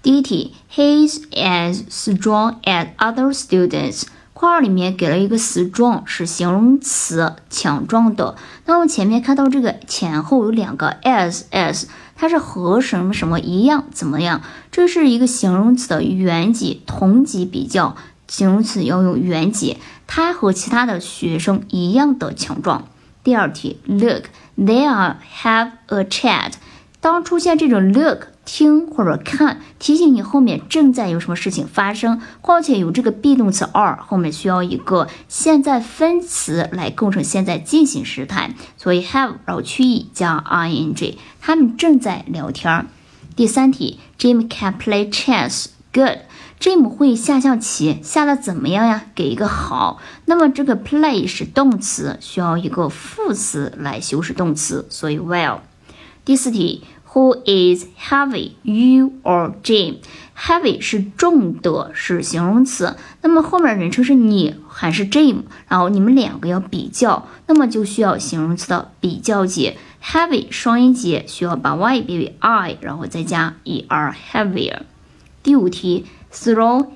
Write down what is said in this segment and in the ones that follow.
第一题 ，He's as strong as other students。括号里面给了一个 strong 是形容词，强壮的。那么前面看到这个前后有两个 as， 它是和什么什么一样，怎么样？这是一个形容词的原级同级比较，形容词要用原级，它和其他的学生一样的强壮。第二题 ，Look, they are have a chat。当出现这种 look 听或者看，提醒你后面正在有什么事情发生，况且有这个 be 动词 are 后面需要一个现在分词来构成现在进行时态，所以 have 然后去意加 ing， 他们正在聊天。第三题 Jim can play chess good。 Jim 会下象棋，下的怎么样呀？给一个好。那么这个 play 是动词，需要一个副词来修饰动词，所以 well。第四题Who is heavy, you or Jim? Heavy 是重的，是形容词。那么后面人称是你还是 Jim？ 然后你们两个要比较，那么就需要形容词的比较节。Heavy 双音节需要把 y 变为 i， 然后再加 er heavier。第五题 Throw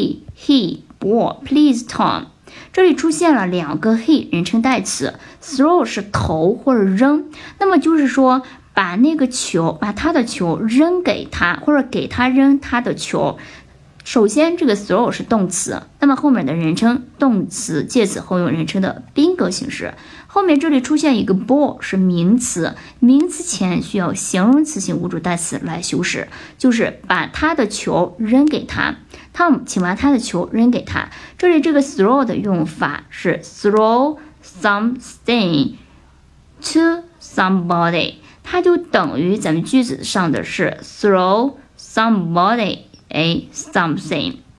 he ball, please Tom。这里出现了两个 he 人称代词 ，throw 是投或者扔，那么就是说把那个球，把他的球扔给他，或者给他扔他的球。首先这个 throw 是动词，那么后面的人称动词介词后用人称的宾格形式。后面这里出现一个 ball 是名词，名词前需要形容词性物主代词来修饰，就是把他的球扔给他。Tom， 请把他的球扔给他。这里这个 throw 的用法是 throw something to somebody， 它就等于咱们句子上的是 throw somebody a something。